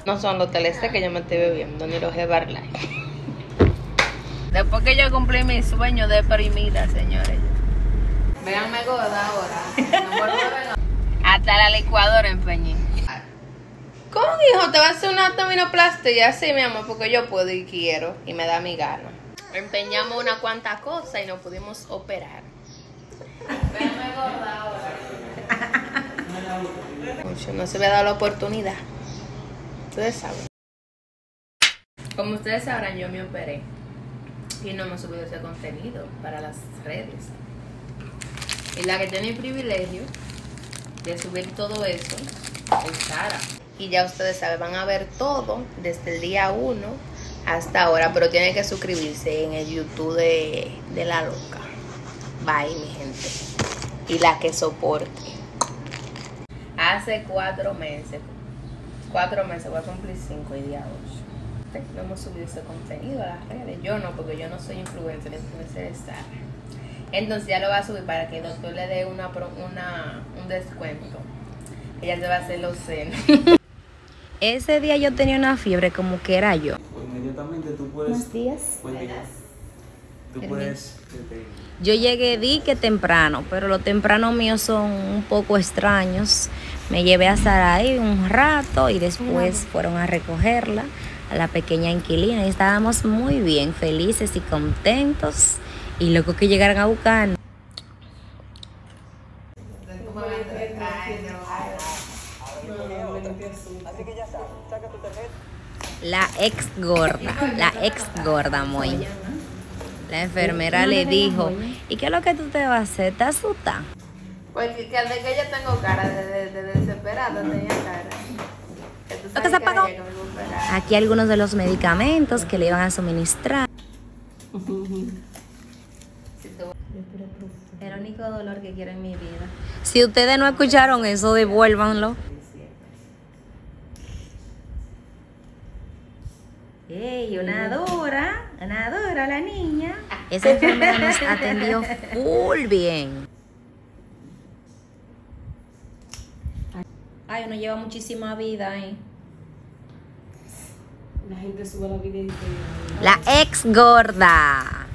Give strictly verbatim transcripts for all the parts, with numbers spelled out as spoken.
No son los Teleste que yo me estoy bebiendo, ni los Herbalife. Después que yo cumplí mi sueño de deprimida, señores. Véanme gorda ahora. No vuelvo a ver. Hasta la licuadora empeñé. ¿Cómo, hijo? Te va a hacer una abdominoplastia. Sí, mi amor, porque yo puedo y quiero. Y me da mi gana. Empeñamos una cuanta cosa y nos pudimos operar. Véanme gorda ahora. Mucho, no se me ha dado la oportunidad. Ustedes saben. Como ustedes sabrán, yo me operé. Y no hemos subido ese contenido para las redes. Y la que tiene el privilegio de subir todo eso es Sara. Y ya ustedes saben, van a ver todo desde el día uno hasta ahora. Pero tienen que suscribirse en el YouTube de, de La Loca. Bye, mi gente. Y la que soporte. Hace cuatro meses. Cuatro meses, voy a cumplir cinco y día ocho. No hemos subido ese contenido a las redes. Yo no, porque yo no soy influencer, la influencer es Sara. Entonces ya lo va a subir para que el doctor le dé una, una, un descuento. Ella se va a hacer los senos. Ese día yo tenía una fiebre como que era yo. Pues inmediatamente tú puedes... Buenos días. Buen día. Tú puedes... Yo llegué di que temprano, pero los tempranos míos son un poco extraños. Me llevé a Sara ahí un rato y después fueron a recogerla, a la pequeña inquilina. Y estábamos muy bien, felices y contentos. Y luego que llegaran a buscarnos. La ex gorda, la ex gorda, muy. La enfermera le dijo, ¿y qué es lo que tú te vas a hacer? ¿Te asustas? Porque que de que yo tengo cara de, de, de desesperada, tenía cara. Que tú ¿Lo que se apagó? Aquí algunos de los medicamentos que le iban a suministrar. El único dolor que quiero en mi vida. Si ustedes no escucharon eso, devuélvanlo. ¡Ey, una dura! Una dura la niña. Esa enfermera nos atendió full bien. Ay, uno lleva muchísima vida ahí. La gente sube la vida entera. La ex gorda.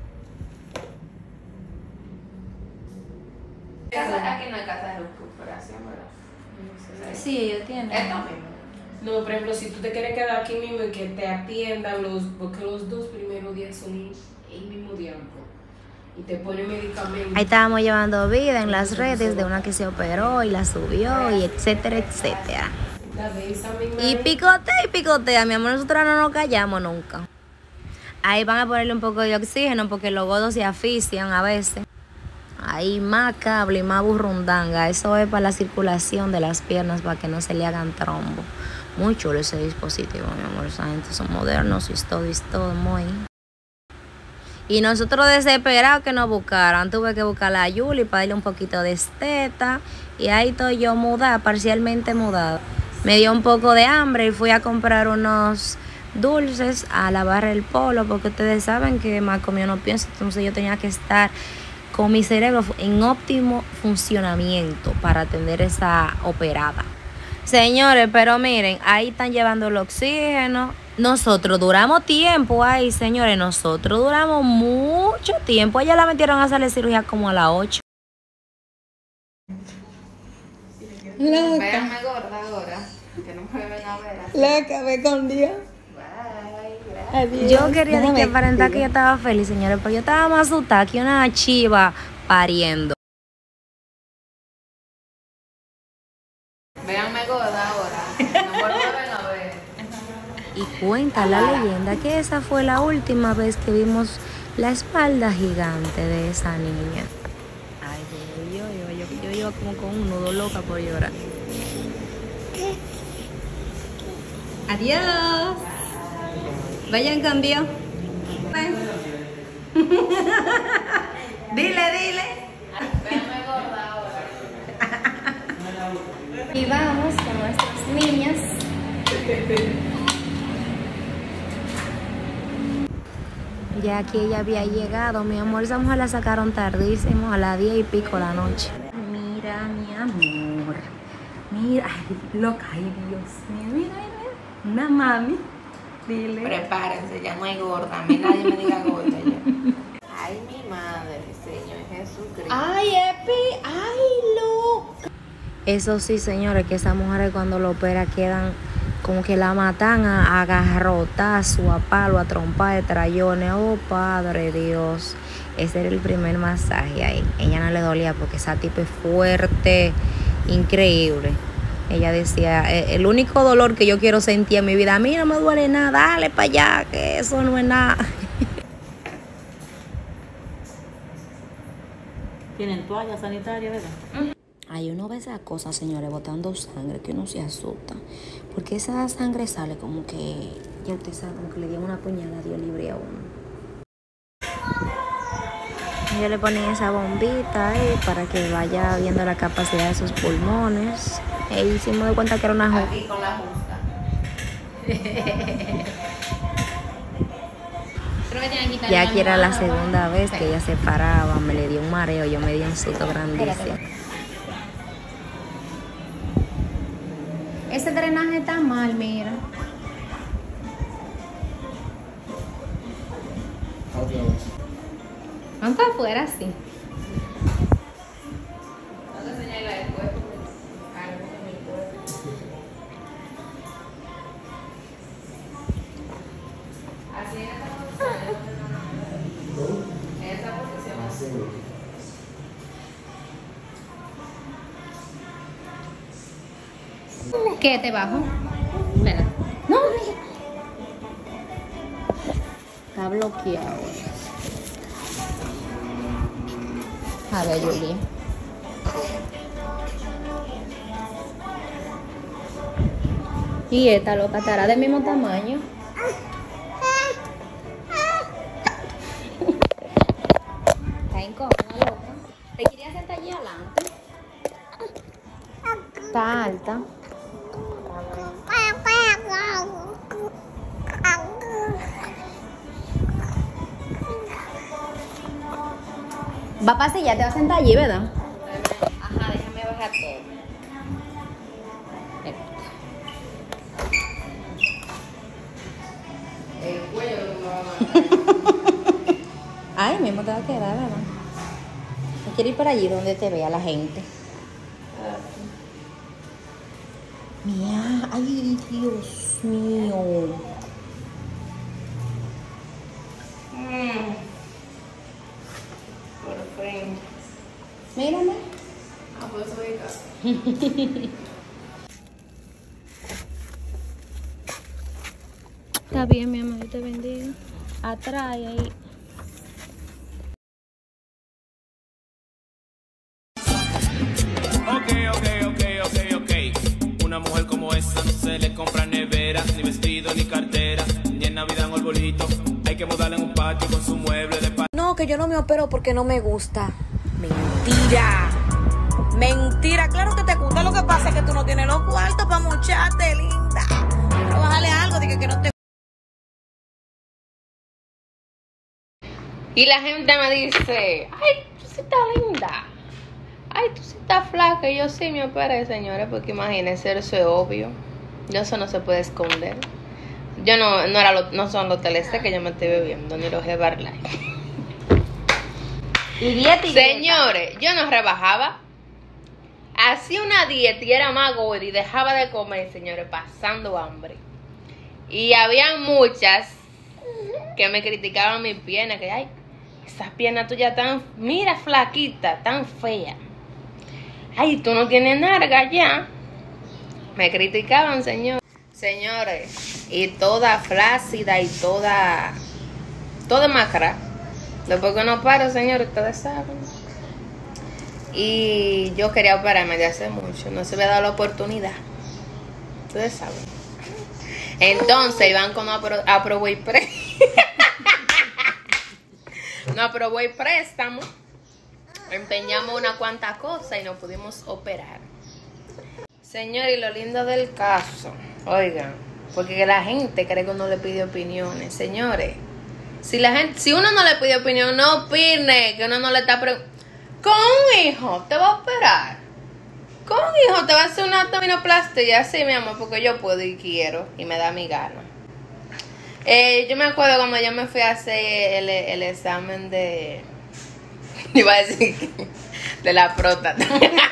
Aquí no hay casa de recuperación, ¿verdad? Sí, ellos tienen. Esto mismo. No, por ejemplo, si tú te quieres quedar aquí mismo y que te atiendan, los, porque los dos primeros días son el mismo tiempo. Y te ponen medicamentos. Ahí estábamos llevando vida en las redes de una que se operó y la subió y etcétera, etcétera. Y picotea y picotea, mi amor, nosotros no nos callamos nunca. Ahí van a ponerle un poco de oxígeno porque los godos se asfixian a veces. Ahí más cable y más burrundanga. Eso es para la circulación de las piernas, para que no se le hagan trombo. Muy chulo ese dispositivo, mi amor. Esa gente son modernos y todo, y todo muy. Y nosotros desesperados que nos buscaran. Tuve que buscar a Yuli para darle un poquito de esteta. Y ahí estoy yo mudada, parcialmente mudada. Me dio un poco de hambre y fui a comprar unos dulces a la barra del Polo, porque ustedes saben que más comió no pienso. Entonces yo tenía que estar con mi cerebro en óptimo funcionamiento para atender esa operada. Señores, pero miren, ahí están llevando el oxígeno. Nosotros duramos tiempo ahí, señores. Nosotros duramos mucho tiempo. Ella la metieron a hacer la cirugía como a las ocho. Véanme gorda ahora, que no me ven a ver. La acabé con Dios. Bye, Adiós. Yo quería decir que aparentar que yo estaba feliz, señores, pero yo estaba más asustada que una chiva pariendo. Véanme gorda ahora, no vuelvo a ver a ver. Y cuenta la leyenda que esa fue la última vez que vimos la espalda gigante de esa niña. Ay, yo, yo, yo, yo, yo iba como con un nudo loca por llorar. Adiós. Vayan, cambio. Dile, dile. Véanme gorda ahora. Y vamos con nuestras niñas. Ya aquí ella había llegado, mi amor. Esa mujer la sacaron tardísimo, a las diez y pico de la noche. Mira, mi amor. Mira, ay, loca, ay, Dios mío. Mira, mira. Una mami. Dile. Prepárense, ya no hay gorda. A mí nadie me diga gorda ya. Ay, mi madre, Señor Jesucristo. Ay, Epi, ay, loco. Eso sí, señores, que esas mujeres cuando lo operan quedan como que la matan a, a garrotazo, a palo, a trompa de trayones. Oh, Padre Dios. Ese era el primer masaje ahí. Ella no le dolía porque esa tipa es fuerte, increíble. Ella decía, el único dolor que yo quiero sentir en mi vida, a mí no me duele nada, dale para allá, que eso no es nada. Tienen toalla sanitaria, ¿verdad? Ay, uno ve esas cosas, señores, botando sangre, que uno se asusta. Porque esa sangre sale como que, ya usted sabe, como que le dieron una puñalada, Dios libre a uno. Yo le ponía esa bombita ahí para que vaya viendo la capacidad de sus pulmones. Y hicimos de cuenta que era una justa. Aquí con la justa. Ya aquí era la segunda vez que ella se paraba, me le dio un mareo, yo me di un susto grandísimo. Ese drenaje está mal, mira. No está afuera, sí. Así en esa posición. En esa posición. ¿Qué te bajo? Espera. No, mira. Está bloqueado. A ver, Julia. Y esta loca estará del mismo tamaño. Está incómoda, loca. ¿Te querías sentar allí adelante? Está alta. Va a pasar, ya te vas a sentar allí, ¿verdad? Ajá, déjame bajar todo. El cuello Ay, mismo te va a quedar, ¿verdad? No quiero ir para allí donde te vea la gente. Mira, ay, Dios mío. Mm. Por fin. Mírame. Ah, pues soy acá. Está bien, mi amor, yo te bendiga. Atrás ahí. Ok, ok, ok, ok, ok. Una mujer como esa no se le compra nevera, ni vestido, ni cartera, ni en Navidad un arbolito. Hay que mudarla en un patio con su mueble de patio. No, que yo no me opero porque no me gusta. Mentira. Mentira, claro que te gusta. Lo que pasa es que tú no tienes los cuartos para mocharte, linda. Pero bájale algo, dije que no te... Y la gente me dice, ay, tú sí estás linda. Ay, tú sí estás flaca. Y yo sí me operé, señores, porque imagínense, eso es obvio. Yo eso no se puede esconder. Yo no, no, era lo, no son los Teleste que yo me estoy bebiendo, ni los Herbalife. Y dieta y Señores, yo no rebajaba. Hacía una dieta y era más gorda y dejaba de comer, señores, pasando hambre. Y había muchas que me criticaban mis piernas, que ay, esas piernas tuyas tan, mira, flaquita, tan fea. Ay, tú no tienes narga ya. Me criticaban, señor. Señores, y toda flácida y toda, toda macra. Después que no paro, señores, ustedes saben. Y yo quería operarme de hace mucho, no se me ha dado la oportunidad. Ustedes saben. Entonces, el banco no apro aprobó el préstamo. No aprobó el préstamo. Empeñamos una cuanta cosa y nos pudimos operar. Señor, y lo lindo del caso, oigan, porque la gente cree que uno le pide opiniones. Señores, si la gente, si uno no le pide opinión, no opine, que uno no le está preguntando. Con un hijo te va a operar. ¿Cómo, hijo? Te va a hacer una abdominoplastia. Sí, mi amor, porque yo puedo y quiero. Y me da mi gana. Eh, yo me acuerdo cuando yo me fui a hacer el, el examen de... Iba a decir que... De la próstata.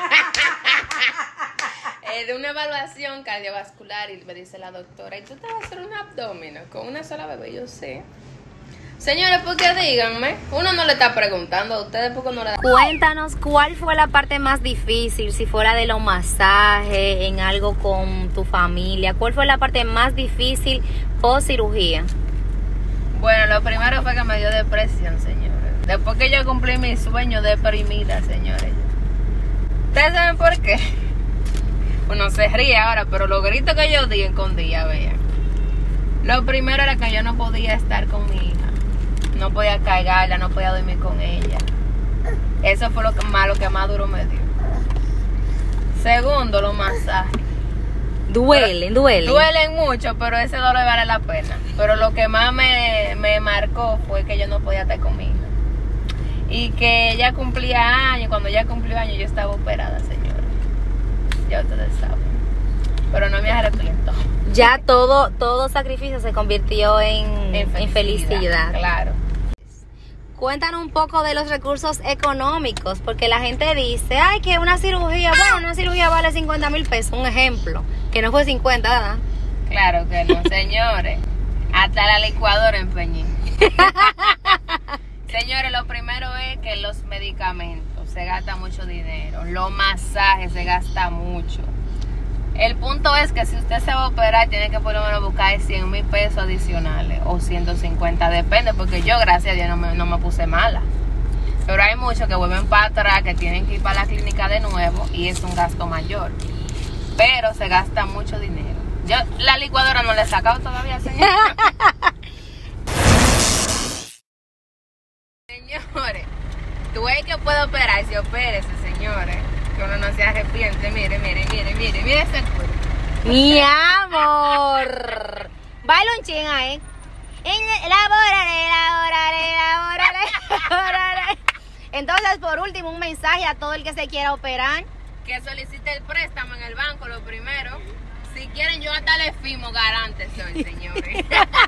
eh, de una evaluación cardiovascular. Y me dice la doctora, ¿y tú te vas a hacer un abdomen con una sola bebé? Yo sé. Señores, ¿por qué? Díganme. Uno no le está preguntando a ustedes porque no le da... Cuéntanos, ¿cuál fue la parte más difícil? Si fuera de los masajes, en algo con tu familia. ¿Cuál fue la parte más difícil post cirugía? Bueno, lo primero fue que me dio depresión, señores. Después que yo cumplí mi sueño, deprimida, señores. ¿Ustedes saben por qué? Uno se ríe ahora, pero los gritos que yo di escondía, vean. Lo primero era que yo no podía estar con mi hija. No podía cargarla, no podía dormir con ella. Eso fue lo que más, lo que más duro me dio. Segundo, los masajes. Duelen, duelen. Duelen mucho, pero ese dolor vale la pena. Pero lo que más me, me marcó fue que yo no podía estar con mi hija. Y que ella cumplía años. Cuando ella cumplió años, yo estaba operada, señora. Ya ustedes saben. Pero no me arrepiento. Ya todo, todo sacrificio se convirtió en, En felicidad, en felicidad. Claro. Cuéntanos un poco de los recursos económicos, porque la gente dice, ay, que una cirugía, bueno, una cirugía vale cincuenta mil pesos, un ejemplo, que no fue cincuenta, ¿verdad? Claro que no, señores. Hasta la licuadora empeñé. Señores, lo primero es que los medicamentos se gasta mucho dinero. Los masajes se gasta mucho. El punto es que si usted se va a operar, tiene que por lo menos buscar cien mil pesos adicionales o ciento cincuenta, depende, porque yo, gracias a Dios, no me, no me puse mala. Pero hay muchos que vuelven para atrás, que tienen que ir para la clínica de nuevo y es un gasto mayor. Pero se gasta mucho dinero. Yo la licuadora no la he sacado todavía, señor. Señores, tú ves que puede operar, si opérese, señores. Que uno no se arrepiente. Mire, mire, mire, mire, mire ese cuerpo. Mi amor. Baila un ching ahí. Elaboraré, elaboraré, elaboraré, elaboraré. Entonces, por último, un mensaje a todo el que se quiera operar. Que solicite el préstamo en el banco, lo primero. Si quieren, yo hasta le firmo garante soy, señores.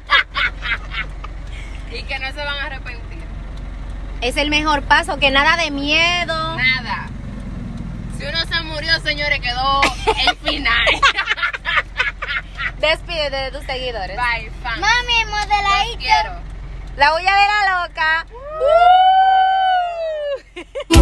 Y que no se van a arrepentir. Es el mejor paso, que nada de miedo. Nada. Si uno se murió, señores, quedó el final. Despídete de tus seguidores. Bye, fan. Mami, Los modeladito. quiero. La huella de la loca. Uh.